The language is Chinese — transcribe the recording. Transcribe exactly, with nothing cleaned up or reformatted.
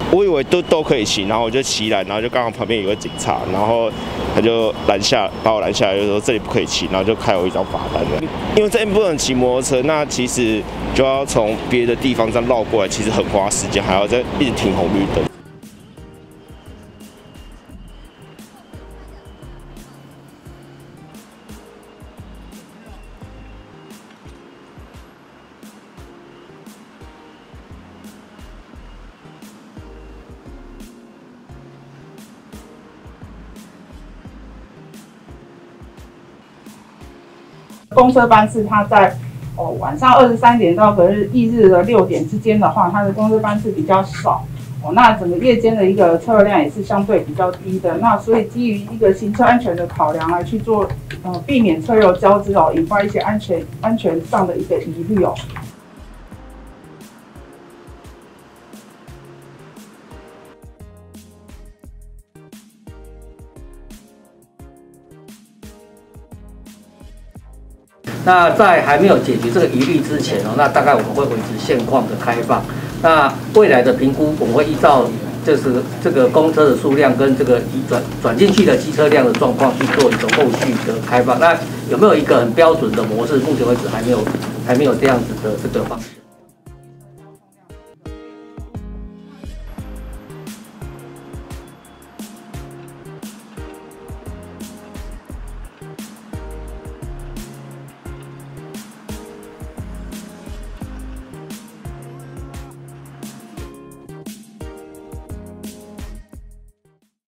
我以为都都可以骑，然后我就骑来，然后就刚好旁边有个警察，然后他就拦下把我拦下来，就说这里不可以骑，然后就开我一张罚单的。因为这边不能骑摩托车，那其实就要从别的地方这样绕过来，其实很花时间，还要再一直停红绿灯。 公车班次它在哦晚上二十三点到隔日翌日的六点之间的话，它的公车班次比较少哦。那整个夜间的一个车流量也是相对比较低的。那所以基于一个行车安全的考量来去做呃避免车流交织哦，引发一些安全安全上的一个疑虑哦。 那在还没有解决这个疑虑之前哦，那大概我们会维持现况的开放。那未来的评估，我们会依照就是这个公车的数量跟这个转转进去的机车辆的状况去做一个后续的开放。那有没有一个很标准的模式？目前为止还没有还没有这样子的这个方式。